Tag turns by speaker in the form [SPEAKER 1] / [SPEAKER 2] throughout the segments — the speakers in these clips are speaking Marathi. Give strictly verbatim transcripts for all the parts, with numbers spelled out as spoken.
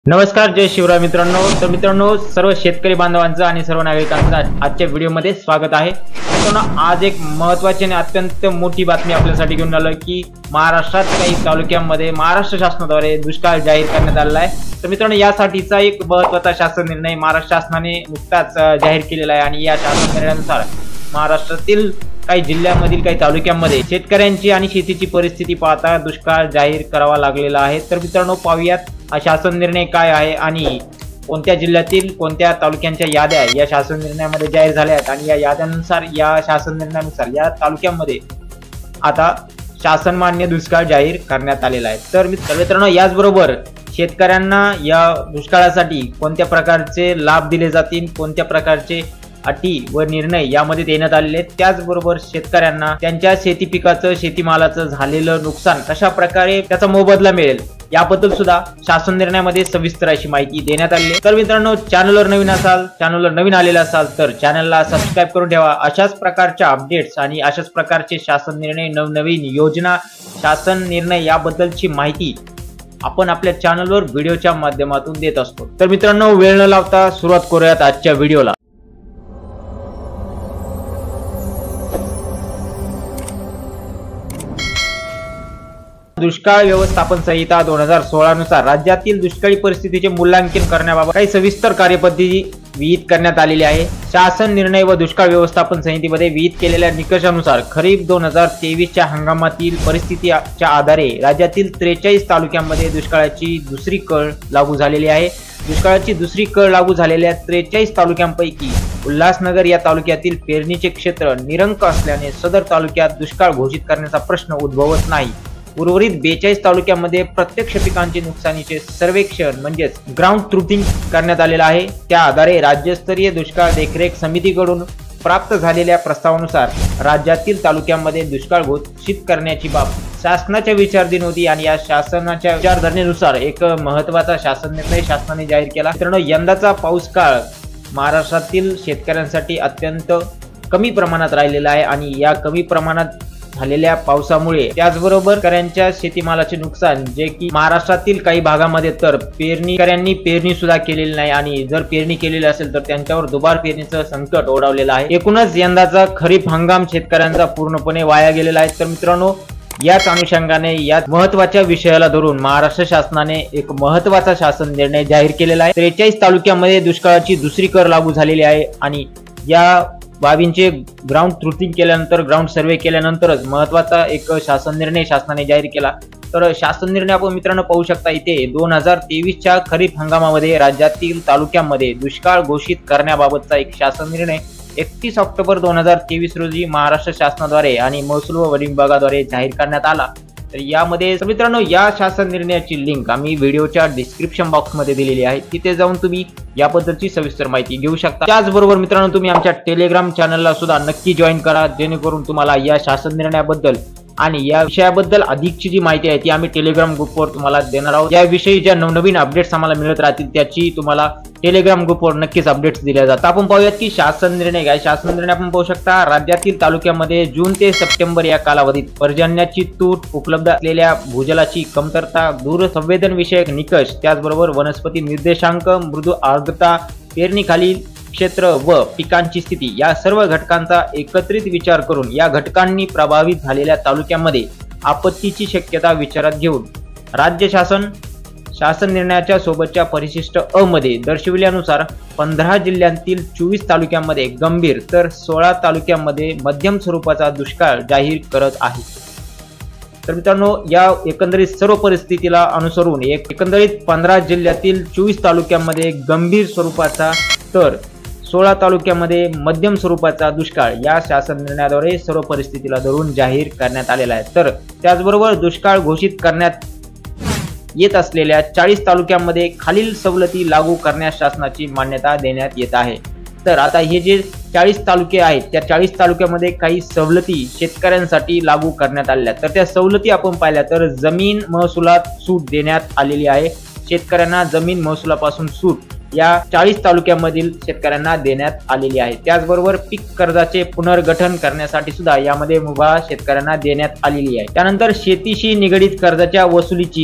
[SPEAKER 1] नमस्कार, जय शिवराय मित्रांनो. तर मित्रांनो, सर्व शेतकरी बांधवांचं आणि सर्व नागरिकांचं आजच्या व्हिडिओमध्ये स्वागत आहे. मित्रांनो, आज एक महत्त्वाची आणि अत्यंत मोठी बातमी आपल्यासाठी घेऊन आलो की महाराष्ट्रात काही तालुक्यांमध्ये महाराष्ट्र शासनाद्वारे दुष्काळ जाहीर करण्यात आलेला आहे. तर मित्रांनो, यासाठीचा एक महत्त्वाचा शासन निर्णय महाराष्ट्र शासनाने नुकताच जाहीर केलेला आहे आणि या शासन निर्णयानुसार महाराष्ट्रातील काही जिल्ह्यांमधील काही तालुक्यांमध्ये शेतकऱ्यांची आणि शेतीची परिस्थिती पाहता दुष्काळ जाहीर करावा लागलेला आहे. तर मित्रांनो, पाहूयात हा शासन निर्णय काय आहे आणि कोणत्या जिल्ह्यातील कोणत्या तालुक्यांच्या याद्या या शासन निर्णयामध्ये जाहीर झाल्या आहेत आणि या याद्यानुसार या शासन निर्णयानुसार या तालुक्यांमध्ये आता शासन मान्य दुष्काळ जाहीर करण्यात आलेला आहे. तर मित्रांनो, याचबरोबर शेतकऱ्यांना या दुष्काळासाठी कोणत्या प्रकारचे लाभ दिले जातील, कोणत्या प्रकारचे अटी व निर्णय यामध्ये देण्यात आलेले आहेत, त्याचबरोबर शेतकऱ्यांना त्यांच्या शेती पिकाचं शेतीमालाचं झालेलं नुकसान कशा प्रकारे त्याचा मोबदला मिळेल याबद्दल सुद्धा शासन निर्णयामध्ये सविस्तर अशी माहिती देण्यात आली आहे. तर मित्रांनो, चॅनलवर नवीन असाल चॅनलवर नवीन आलेला असाल तर चॅनलला सबस्क्राईब करून ठेवा. अशाच प्रकारच्या अपडेट्स आणि अशाच प्रकारचे शासन निर्णय, नवनवीन योजना, शासन निर्णय याबद्दलची माहिती आपण आपल्या चॅनलवर व्हिडिओच्या माध्यमातून देत असतो. तर मित्रांनो, वेळ न लावता सुरुवात करूयात आजच्या व्हिडिओला. दुष्काळ व्यवस्थापन संहिता दोन हजार सोळा नुसार राज्यातील दुष्काळी परिस्थितीचे मूल्यांकन करण्याबाबत काही सविस्तर कार्यपद्धती विहित करण्यात आलेली आहे. शासन निर्णय व दुष्काळ व्यवस्थापन संहितेमध्ये विहित केलेल्या निकषानुसार खरीप दोन हजार तेवीसच्या हंगामातील परिस्थितीच्या आधारे राज्यातील त्रेचाळीस तालुक्यांमध्ये दुष्काळाची दुसरी कळ लागू झालेली आहे. दुष्काळाची दुसरी कळ लागू झालेल्या त्रेचाळीस तालुक्यांपैकी उल्हासनगर या तालुक्यातील पेरणीचे क्षेत्र निरंक असल्याने सदर तालुक्यात दुष्काळ घोषित करण्याचा प्रश्न उद्भवत नाही. उर्वरित बेचाळीस तालुक्यांमध्ये प्रत्यक्ष पिकांचे नुकसानीचे सर्वेक्षण म्हणजेच ग्राउंड ट्रुथिंग करण्यात आलेलं आहे. त्या आधारे राज्यस्तरीय दुष्काळ देखरेख समितीकडून प्राप्त झालेल्या प्रस्तावानुसार राज्यातील तालुक्यांमध्ये दुष्काळ घोषित करण्याची बाब शासनाच्या विचाराधीन होती आणि या शासनाच्या विचारधारणेनुसार एक महत्त्वाचा शासन निर्णय शासनाने जाहीर केला. मित्रांनो, यंदाचा पाऊस काळ महाराष्ट्रातील शेतकऱ्यांसाठी अत्यंत कमी प्रमाणात राहिलेला आहे आणि या कमी प्रमाणात झालेल्या पावसामुळे त्याचबरोबर शेतकऱ्यांच्या शेतीमालाचे नुकसान, जे की महाराष्ट्रातील काही भागामध्ये तर पेरणीकऱ्यांनी पेरणी सुद्धा केलेली नाही आणि जर पेरणी केलेली असेल तर त्यांच्यावर दुबार पेरणीचं संकट ओढवलेलं आहे. एकूणच यंदाचा खरीप हंगाम शेतकऱ्यांचा पूर्णपणे वाया गेलेला आहे. तर मित्रांनो, याच अनुषंगाने या महत्वाच्या विषयाला धरून महाराष्ट्र शासनाने एक महत्वाचा शासन निर्णय जाहीर केलेला आहे. त्रेचाळीस तालुक्यांमध्ये दुष्काळाची दुसरी कर लागू झालेली आहे आणि या बाबींचे ग्राउंड ट्रुथिंग केल्यानंतर ग्राउंड सर्वे केल्यानंतरच महत्वाचा एक शासन निर्णय शासनाने जाहीर केला. तर शासन निर्णय आपण मित्रांनो पाहू शकता इथे दोन हजार तेवीसच्या खरीप हंगामामध्ये राज्यातील तालुक्यांमध्ये दुष्काळ घोषित करण्याबाबतचा एक शासन निर्णय एकतीस ऑक्टोबर दोन हजार तेवीस रोजी महाराष्ट्र शासनाद्वारे आणि महसूल व वन विभागाद्वारे जाहीर करण्यात आला. तर यामध्ये मित्रांनो, या शासन निर्णयाची लिंक आम्ही व्हिडिओच्या डिस्क्रिप्शन बॉक्स मध्ये दिलेली आहे, तिथे जाऊन तुम्ही याबद्दलची सविस्तर माहिती घेऊ शकता. त्याचबरोबर मित्रांनो, तुम्ही आमच्या टेलिग्राम चॅनलला सुद्धा नक्की जॉईन करा, जेणेकरून तुम्हाला या शासन निर्णयाबद्दल आणि या विषयाबद्दल अधिकची जी माहिती आहे ती आम्ही टेलिग्राम ग्रुपवर तुम्हाला देणार आहोत. याविषयी ज्या नवनवीन अपडेट्स आम्हाला मिळत राहतील त्याची तुम्हाला टेलिग्राम ग्रुपवर नक्कीच अपडेट्स दिल्या जातात. आपण पाहूयात की शासन निर्णय काय. शासन निर्णय आपण पाहू शकता, राज्यातील तालुक्यामध्ये जून ते सप्टेंबर या कालावधीत पर्जन्याची तूट, उपलब्ध असलेल्या भूजलाची कमतरता, दूरसंवेदन विषयक निकष, त्याचबरोबर वनस्पती निर्देशांक, मृदू आर्द्रता, पेरणीखालील क्षेत्र व पिकांची स्थिती या सर्व घटकांचा एकत्रित विचार करून या घटकांनी प्रभावित झालेल्या तालुक्यांमध्ये आपत्तीची शक्यता विचारात घेऊन राज्य शासन शासन निर्णयाच्या सोबतच्या परिशिष्ट अ मध्ये दर्शविल्यानुसार पंधरा जिल्ह्यांतील चोवीस तालुक्यांमध्ये गंभीर तर सोळा तालुक्यांमध्ये मध्यम स्वरूपाचा दुष्काळ जाहीर करत आहे. तर मित्रांनो, या एकंदरीत सर्व परिस्थितीला अनुसरून एक एकंदरीत पंधरा जिल्ह्यातील चोवीस तालुक्यांमध्ये गंभीर स्वरूपाचा तर सोळा तालुक्यामध्ये मध्यम स्वरूपाचा दुष्काळ या शासन निर्णयाद्वारे सर्व परिस्थितीला धरून जाहीर करण्यात आलेला आहे. तर त्याचबरोबर दुष्काळ घोषित करण्यात येत असलेल्या चाळीस तालुक्यांमध्ये खालील सवलती लागू करण्यास शासनाची मान्यता देण्यात येत आहे. तर आता हे जे चाळीस तालुके आहेत त्या चाळीस तालुक्यामध्ये काही सवलती शेतकऱ्यांसाठी लागू करण्यात आल्या. तर त्या सवलती आपण पाहिल्या तर जमीन महसुलात सूट देण्यात आलेली आहे. शेतकऱ्यांना जमीन महसुलापासून सूट या चाळीस तालुक्यांमधील शेतकऱ्यांना देण्यात आलेली आहे. त्याचबरोबर पीक कर्जाचे पुनर्गठन करण्यासाठी सुद्धा यामध्ये मुभा शेतकऱ्यांना देण्यात आलेली आहे. त्यानंतर शेतीशी निगडीत कर्जाच्या वसुलीची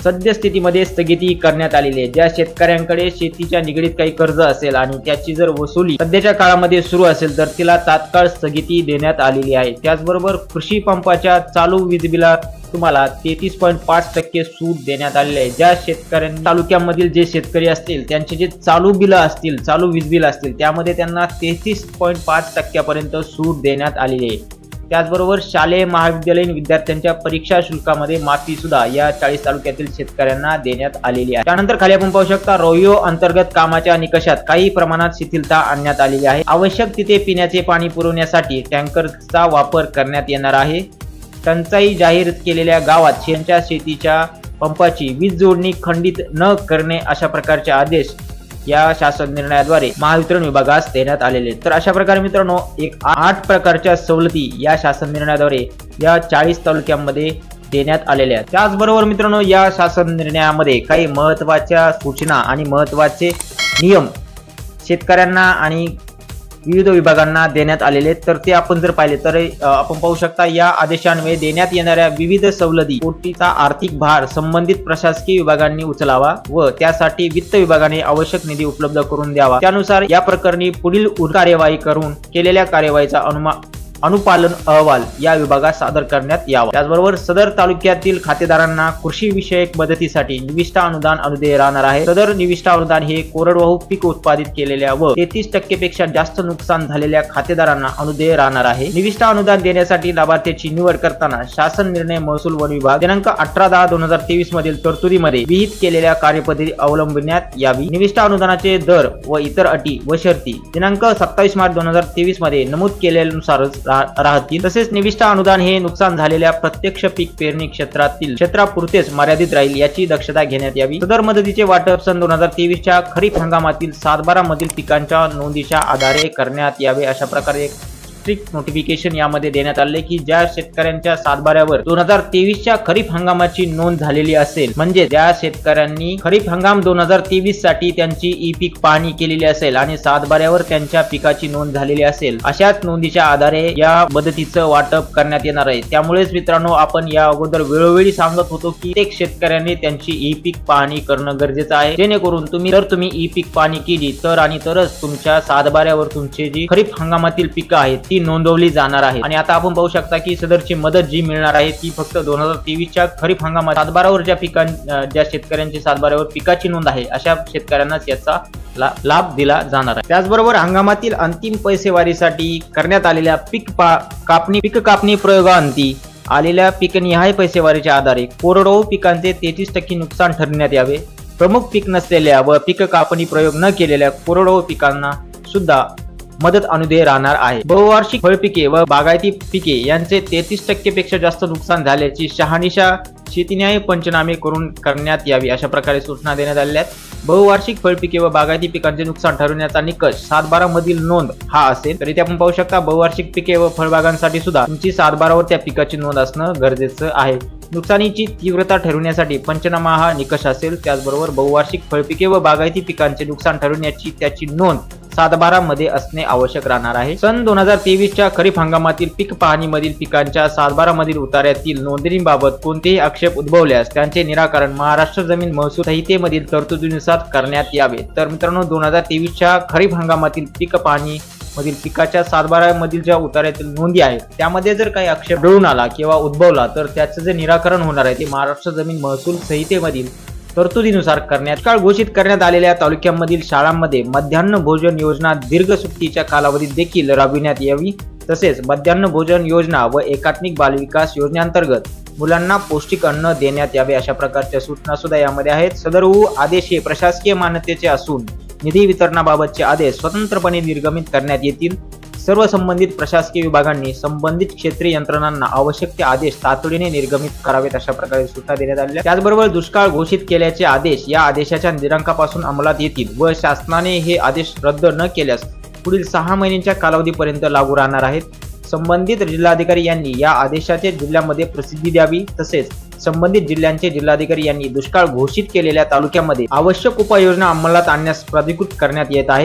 [SPEAKER 1] सद्यस्थितीमध्ये स्थगिती करण्यात आलेली आहे। ज्या शेतकऱ्यांकडे शेतीच्या निगडीत काही कर्ज असेल आणि त्याची जर वसुली सध्याच्या काळामध्ये सुरू असेल तर तिला तात्काळ स्थगिती देण्यात आलेली आहे। त्याचबरोबर कृषी पंपाच्या चालू वीज बिला तुम्हाला तेहतीस पॉईंट पाच टक्के सूट देण्यात आलेले आहे। ज्या शेतकऱ्यांनी तालुक्यामधील जे शेतकरी असतील त्यांचे जे चालू बिल असतील, चालू वीज बिल असतील, त्यामध्ये त्यांना तेहतीस पॉईंट पाच टक्क्यापर्यंत सूट देण्यात आलेली आहे। त्याचबरोबर शालेय महाविद्यालयीन विद्यार्थ्यांच्या परीक्षा शुल्कामध्ये माफी सुद्धा या चाळीस तालुक्यातील शेतकऱ्यांना देण्यात आलेली आहे। त्यानंतर खाली आपण पाहू शकता रोयो अंतर्गत कामाच्या निकषात काही प्रमाणात शिथिलता आणण्यात आलेली आहे। आवश्यक तिथे पिण्याचे पाणी पुरवण्यासाठी टँकरचा वापर करण्यात येणार आहे। टंचाई जाहीर केलेल्या गावात त्यांच्या शेतीच्या पंपाची वीज जोडणी खंडित न करणे अशा प्रकारचे आदेश या शासन निर्णयाद्वारे महावितरण विभागास देण्यात आलेले। तर अशा प्रकारे मित्रांनो एक आठ प्रकारच्या सवलती या शासन निर्णयाद्वारे या चाळीस तालुक्यांमध्ये देण्यात आलेल्या आहेत। त्याचबरोबर मित्रांनो या शासन निर्णयामध्ये काही महत्त्वाच्या सूचना आणि महत्त्वाचे नियम शेतकऱ्यांना आणि विविध विभागांना देण्यात आलेले। तर ते आपण जर पाहिले तर आपण पाहू शकता या आदेशान्वये देण्यात येणाऱ्या विविध सवलती पोटीचा आर्थिक भार संबंधित प्रशासकीय विभागांनी उचलावा व त्यासाठी वित्त विभागाने आवश्यक निधी उपलब्ध करून द्यावा। त्यानुसार या प्रकरणी पुढील कार्यवाही करून केलेल्या कार्यवाहीचा अनुमान अनुपालन अहवाल या विभागात सादर करण्यात यावा। त्याचबरोबर सदर तालुक्यातील खातेदारांना कृषी विषयक मदतीसाठी निविष्ठा अनुदान अनुदेय राहणार आहे। सदर निविष्ठा अनुदान हे कोरडवाहू पीक उत्पादित केलेल्या व तेहतीस टक्के पेक्षा जास्त नुकसान झालेल्या खातेदारांना अनुदेय राहणार आहे। निविष्ठा अनुदान देण्यासाठी लाभार्थ्याची निवड करताना शासन निर्णय महसूल वन विभाग दिनांक अठरा दहा दोन हजार तेवीस मधील तरतुदीमध्ये विहित केलेल्या कार्यपद्धती अवलंबण्यात यावी। निविष्ठा अनुदानाचे दर व इतर अटी व शर्ती दिनांक सत्तावीस मार्च दोन हजार तेवीस मध्ये नमूद केलेल्यानुसारच राहतील। तसेच निविष्ठा अनुदान हे नुकसान झालेल्या प्रत्यक्ष पीक पेरणी क्षेत्रातील क्षेत्रापुरतेच मर्यादित राहील याची दक्षता घेण्यात यावी। सदर मदतीचे वाटप सन दोन हजार तेवीस च्या खरीप हंगामातील सातबारा मधील पिकांच्या नोंदीच्या आधारे करण्यात यावे अशा प्रकारे स्ट्रिक्ट नोटिफिकेशन यामध्ये देण्यात आले की ज्या शेतकऱ्यांच्या सातबाऱ्यावर दोन हजार तेवीस च्या खरीप हंगामाची नोंद झालेली असेल, म्हणजे ज्या शेतकऱ्यांनी खरीप हंगाम दोन हजार तेवीस साठी त्यांची ई पीक पाहणी केलेली असेल आणि सातबाऱ्यावर त्यांच्या पिकाची नोंद झालेली असेल, अशाच नोंदीच्या आधारे या मदतीचं वाटप करण्यात येणार आहे। त्यामुळेच मित्रांनो आपण या अगोदर वेळोवेळी सांगत होतो की प्रत्येक शेतकऱ्यांनी त्यांची ई पीक पाहणी करणं गरजेचं आहे, जेणेकरून तुम्ही जर तुम्ही ई पीक पाहणी केली तर आणि तरच तुमच्या सातबाऱ्यावर तुमची जी खरीप हंगामातील पिकं आहेत ती नोंदवली जाणार आहे। आणि आता आपण पाहू शकता की सदरची मदत जी मिळणार आहे ती फक्त दोन हजार तेवीस च्या खरीप हंगामात सातबारावर ज्या पिकां ज्या शेतकऱ्यांची सातबारावर पिकाची नोंद आहे अशा शेतकऱ्यांनाच याचा लाभ दिला जाणार आहे। त्याचबरोबर हंगामातील अंतिम पैसेवारीसाठी करण्यात आलेल्या पीक कापणी पीक कापणी प्रयोगांती आलेल्या पिकनिहाय पैसेवारीच्या आधारे कोरडवाहू पिकांचे तेहतीस टक्के नुकसान ठरविण्यात यावे। प्रमुख पीक नसलेल्या व पीक कापणी प्रयोग न केलेल्या कोरडवाहू पिकांना सुद्धा मदत अनुदेय राहणार आहे। बहुवार्षिक फळपिके व बागायती पिके यांचे तेहतीस टक्के पेक्षा जास्त नुकसान झाल्याची शहानिशा शेतीन्याय पंचनामे करून करण्यात यावी अशा प्रकारे सूचना देण्यात आलेल्या आहेत। बहुवार्षिक फळपिके व बागायती पिकांचे नुकसान ठरवण्याचा निकष सातबारा मधील नोंद हा असेल। तर इथे आपण पाहू शकता बहुवार्षिक पिके व फळबागांसाठी सुद्धा तुमची सातबारावर त्या पिकाची नोंद असणं गरजेचं आहे। नुकसानीची तीव्रता ठरवण्यासाठी पंचनामा हा निकष असेल। त्याचबरोबर बहुवार्षिक फळपिके व बागायती पिकांचे नुकसान ठरवण्याची त्याची नोंद सातबारा मध्ये असणे आवश्यक राहणार आहे। सन दोन हजार तेवीस च्या खरीप हंगामातील पीक पाहणीमधील पिकांच्या सातबारा मधील उतार्यातील नोंदणीबाबत कोणतेही आक्षेप उद्भवल्यास त्यांचे निराकरण महाराष्ट्र जमीन महसूल संहितेमधील तरतुदीनुसार करण्यात यावे। तर मित्रांनो दोन हजार तेवीस च्या खरीप हंगामातील पीक पाहणी मधील पिकाच्या सातबारा मधील ज्या उतार्यातील नोंदी आहेत त्यामध्ये जर काही आक्षेप आढळून आला किंवा उद्भवला तर त्याचे जे निराकरण होणार आहे ते महाराष्ट्र जमीन महसूल संहितेमधील तरतुदीनुसार करण्यात काळ घोषित करण्यात आलेल्या तालुक्यांमधील शाळांमध्ये मध्यान्ह भोजन योजना दीर्घ सुट्टीच्या कालावधीत देखील राबविण्यात यावी। तसेच मध्यान्ह भोजन योजना व एकात्मिक बालविकास योजनेअंतर्गत मुलांना पौष्टिक अन्न देण्यात यावे अशा प्रकारच्या सूचना सुद्धा यामध्ये आहेत। सदर आदेश हे प्रशासकीय मान्यतेचे असून निधी वितरणाबाबतचे आदेश स्वतंत्रपणे निर्गमित करण्यात येतील। सर्व संबंधित प्रशासकीय विभागांनी संबंधित क्षेत्रीय यंत्रणांना आवश्यक ते आदेश तातडीने निर्गमित करावेत अशा प्रकारे सूचना देण्यात आल्या। त्याचबरोबर दुष्काळ घोषित केल्याचे आदेश या आदेशाच्या दिनांकापासून अंमलात येतील व शासनाने हे आदेश रद्द न केल्यास पुढील सहा महिन्यांच्या कालावधीपर्यंत लागू राहणार आहेत। संबंधित जिल्हाधिकारी यांनी या आदेशाचे जिल्ह्यामध्ये प्रसिद्धी द्यावी। तसेच संबंधित जिल्ह्यांचे जिल्हाधिकारी यांनी दुष्काळ घोषित केलेल्या तालुक्यामध्ये आवश्यक उपाययोजना अंमलात आणण्यास प्राधिकृत करण्यात येत आहे।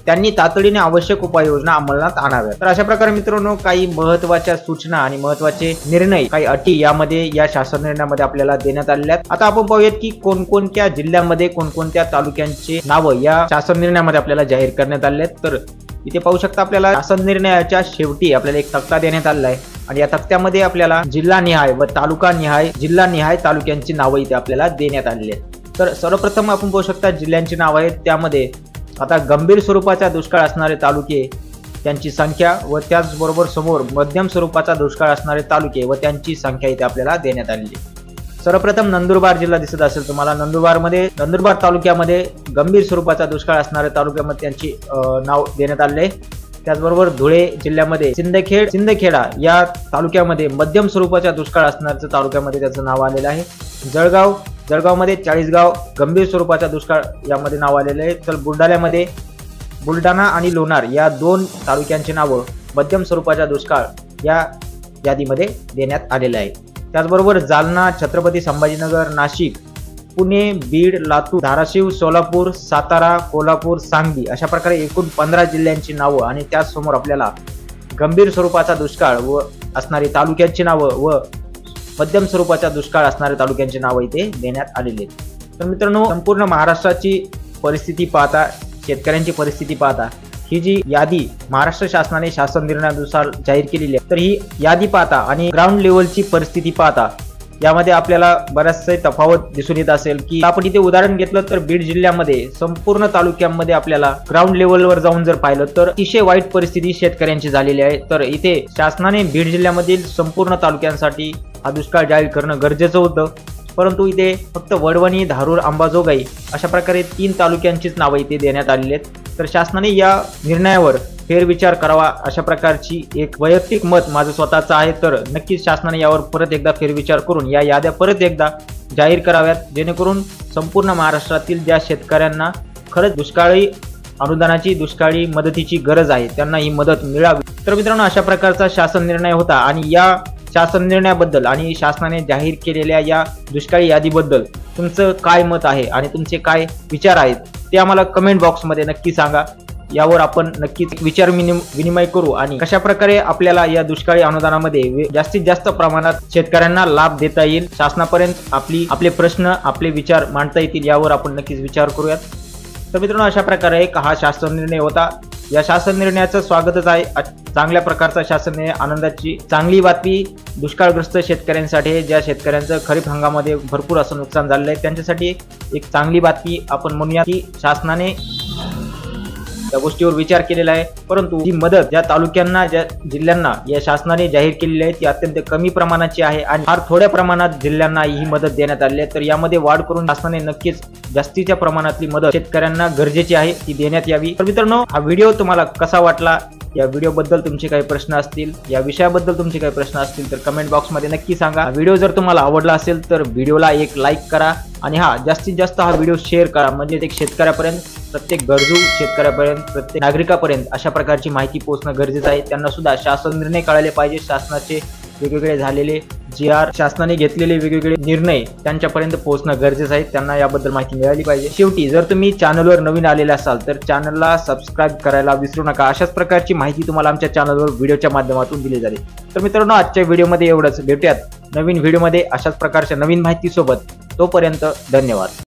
[SPEAKER 1] त्यांनी तातडीने आवश्यक उपाययोजना अंमलात आणाव्या। तर अशा प्रकारे मित्रांनो काही महत्त्वाच्या सूचना आणि महत्त्वाचे निर्णय, काही अटी यामध्ये या शासन निर्णयामध्ये आपल्याला देण्यात आलेल्या आहेत। आता आपण पाहूयात की कोणकोणत्या जिल्ह्यांमध्ये कोणकोणत्या तालुक्यांची नावं या शासन निर्णयामध्ये आपल्याला जाहीर करण्यात आले आहेत। तर इथे पाहू शकता आपल्याला शासन निर्णयाच्या शेवटी आपल्याला एक तक्ता देण्यात आलेला आहे आणि या तक्त्यामध्ये आपल्याला जिल्हा निहाय व तालुका निहाय जिल्हा निहाय तालुक्यांची नावं इथे आपल्याला देण्यात आलेली आहेत। तर सर्वप्रथम आपण पाहू शकता जिल्ह्यांची नावं आहेत, त्यामध्ये आता गंभीर स्वरूपाचा दुष्काळ असणारे तालुके त्यांची संख्या व त्याचबरोबर समोर मध्यम स्वरूपाचा दुष्काळ असणारे तालुके व त्यांची संख्या इथे आपल्याला देण्यात आलेली आहे। सर्वप्रथम नंदुरबार जिल्हा दिसत असेल तुम्हाला, नंदुरबारमध्ये नंदुरबार तालुक्यामध्ये गंभीर स्वरूपाचा दुष्काळ असणाऱ्या तालुक्यामध्ये त्यांची नाव देण्यात आले आहे। त्याचबरोबर धुळे जिल्ह्यामध्ये सिंदखेड सिंदखेडा या तालुक्यामध्ये मध्यम स्वरूपाचा दुष्काळ असणाऱ्या तालुक्यामध्ये त्याचं नाव आलेलं आहे। जळगाव जळगावमध्ये चाळीसगाव गंभीर स्वरूपाचा दुष्काळ यामध्ये नाव आलेलं आहे। तर बुलढाण्यामध्ये बुलढाणा आणि लोणार या दोन तालुक्यांची नावं मध्यम स्वरूपाचा दुष्काळ या यादीमध्ये देण्यात आलेलं आहे। त्याचबरोबर जालना, छत्रपती संभाजीनगर, नाशिक, पुणे, बीड, लातूर, धाराशिव, सोलापूर, सातारा, कोल्हापूर, सांगली अशा प्रकारे एकूण पंधरा जिल्ह्यांची नावं आणि त्याचसमोर आपल्याला गंभीर स्वरूपाचा दुष्काळ व असणारी तालुक्यांची नावं व मध्यम स्वरूपाचा दुष्काळ असणाऱ्या तालुक्यांची नावं इथे देण्यात आलेली आहेत। तर मित्रांनो संपूर्ण महाराष्ट्राची परिस्थिती पाहता, शेतकऱ्यांची परिस्थिती पाहता ही जी यादी महाराष्ट्र शासनाने शासन निर्णयानुसार जाहीर केलेली आहे, तर ही यादी पाहता आणि ग्राउंड लेवलची परिस्थिती पाहता यामध्ये आपल्याला बराचसे तफावत दिसून येत असेल की आपण इथे उदाहरण घेतलं तर बीड जिल्ह्यामध्ये संपूर्ण तालुक्यांमध्ये आपल्याला ग्राउंड लेवलवर जाऊन जर पाहिलं तर अतिशय वाईट परिस्थिती शेतकऱ्यांची झालेली आहे। तर इथे शासनाने बीड जिल्ह्यामधील संपूर्ण तालुक्यांसाठी हा दुष्काळ जाहीर करणं गरजेचं होतं, परंतु इथे फक्त वडवणी, धारूर, अंबाजोगाई अशा प्रकारे तीन तालुक्यांचीच नावं इथे देण्यात आलेली आहेत। तर शासनाने या निर्णयावर फेरविचार करावा अशा प्रकारची एक वैयक्तिक मत माझं स्वतःचं आहे। तर नक्कीच शासनाने यावर परत एकदा फेरविचार करून या याद्या परत एकदा जाहीर कराव्यात, जेणेकरून संपूर्ण महाराष्ट्रातील ज्या शेतकऱ्यांना खरंच दुष्काळी अनुदानाची, दुष्काळी मदतीची गरज आहे त्यांना ही मदत मिळावी। तर मित्रांनो अशा प्रकारचा शासन निर्णय होता आणि या शासन निर्णयाबद्दल आणि शासनाने जाहीर केलेल्या या दुष्काळी यादीबद्दल तुमचं काय मत आहे आणि तुमचे काय विचार आहेत ते आम्हाला कमेंट बॉक्समध्ये नक्की सांगा। यावर आपण नक्कीच विचार विनिमय करू आणि कशा प्रकारे आपल्याला या दुष्काळी अनुदानामध्ये जास्तीत जास्त प्रमाणात शेतकऱ्यांना लाभ देता येईल, शासनापर्यंत आपली आपले प्रश्न, आपले विचार मांडता येतील यावर आपण नक्कीच विचार करूयात। तर मित्रांनो अशा प्रकारे एक हा शासन निर्णय होता। या शासन निर्णयाचं स्वागतच आहे। चांगल्या प्रकारचा शासन निर्णय, आनंदाची चांगली बातमी दुष्काळग्रस्त शेतकऱ्यांसाठी, ज्या शेतकऱ्यांचं खरीप हंगामामध्ये भरपूर असं नुकसान झालेलं आहे त्यांच्यासाठी एक चांगली बातमी आपण म्हणूया की शासनाने या गोष्टीवर विचार केलेला आहे। परंतु जी मदत ज्या तालुक्यांना, ज्या जिल्ह्यांना या शासनाने जाहीर केलेली आहे ती अत्यंत कमी प्रमाणाची आहे आणि फार थोड्या प्रमाणात जिल्ह्यांना ही मदत देण्यात आली आहे। तर यामध्ये वाढ करून शासनाने नक्कीच जास्तीच्या प्रमाणातली मदत शेतकऱ्यांना गरजेची आहे ती देण्यात यावी। तर मित्रांनो हा व्हिडिओ तुम्हाला कसा वाटला, या व्हिडिओबद्दल तुमचे काही प्रश्न असतील, या विषयाबद्दल तुमचे काही प्रश्न असतील तर कमेंट बॉक्समध्ये नक्की सांगा। व्हिडिओ जर तुम्हाला आवडला असेल तर व्हिडिओला एक लाईक करा आणि हा जास्तीत जास्त हा व्हिडिओ शेअर करा, म्हणजे एक शेतकऱ्यापर्यंत, प्रत्येक गरजू शेतकऱ्यापर्यंत, प्रत्येक नागरिकापर्यंत अशा प्रकारची माहिती पोहोचणं गरजेचं आहे। त्यांना सुद्धा शासन निर्णय कळाले पाहिजे, शासनाचे वेगवेगळे झालेले जी आर, शासनाने घेतलेले वेगवेगळे निर्णय त्यांच्यापर्यंत पोहोचणं गरजेचं आहे, त्यांना याबद्दल माहिती मिळाली पाहिजे। शेवटी जर तुम्ही चॅनलवर नवीन आलेले असाल तर चॅनलला सबस्क्राईब करायला विसरू नका। अशाच प्रकारची माहिती तुम्हाला आमच्या चॅनलवर व्हिडिओच्या माध्यमातून दिली जाईल। तर मित्रांनो आजच्या व्हिडिओमध्ये एवढंच, भेटूयात नवीन व्हिडिओमध्ये अशाच प्रकारच्या नवीन माहिती सोबत। तोपर्यंत धन्यवाद।